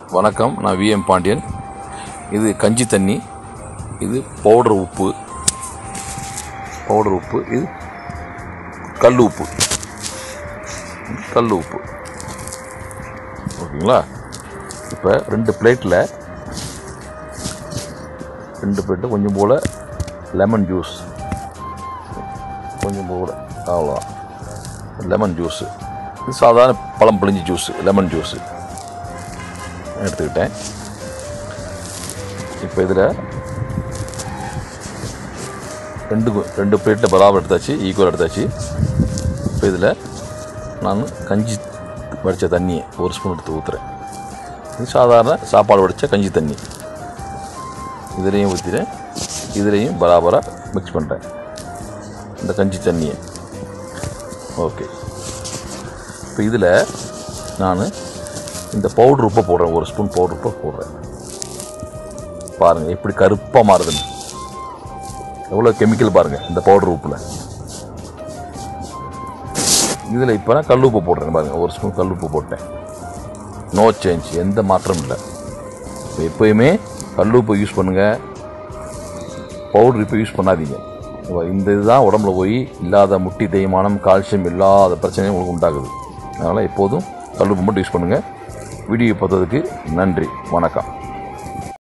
வணக்கம், நான் விஎம் பாண்டியன். இது கஞ்சி தண்ணி, இது பவுடர் உப்பு, இது கல் உப்பு, ஓகேங்களா? இப்போ ரெண்டு பிளேட்டில் கொஞ்சம் போல் லெமன் ஜூஸ், அவ்வளோதான். லெமன் ஜூஸு, இது சாதாரண பழம் பிழிஞ்சி ஜூஸு, லெமன் ஜூஸு எடுத்துக்கிட்டேன். இப்போ இதில் ரெண்டு பிளேட்டில் பராபர் எடுத்தாச்சு, ஈக்குவல் எடுத்தாச்சு. இப்போ இதில் நான் கஞ்சி வடித்த தண்ணியை ஒரு ஸ்பூன் எடுத்து ஊற்றுறேன். இது சாதாரண சாப்பாடு வடித்த கஞ்சி தண்ணி. இதுலேயும் ஊற்றினேன், இதுலேயும் பராபராக மிக்ஸ் பண்ணுறேன் இந்த கஞ்சி தண்ணியை. ஓகே, இப்போ இதில் நான் இந்த பவுட்ரு உப்பை போடுறேன், ஒரு ஸ்பூன் பவுட்ரு உப்பை போடுறேன். பாருங்கள் எப்படி கருப்பாக மாறுதுன்னு, எவ்வளோ கெமிக்கல் பாருங்கள் இந்த பவுட்ரு உப்பில். இதில் இப்போ நான் கல் உப்பு போடுறேன் பாருங்கள், ஒரு ஸ்பூன் கல் உப்பு போட்டேன். நோ சேஞ்ச், எந்த மாற்றமும் இல்லை. இப்போ எப்போயுமே கல் உப்பு யூஸ் பண்ணுங்கள், பவுட்ரு இப்போ யூஸ் பண்ணாதீங்க. இந்த இதுதான் உடம்புல போய் இல்லாத முட்டி தேய்மானம், கால்சியம் இல்லாத பிரச்சனையும் உங்களுக்கு உண்டாகுது. அதனால் எப்போதும் கல் உப்பு மட்டும் யூஸ் பண்ணுங்கள். வீடியோ பார்த்ததுக்கு நன்றி, வணக்கம்.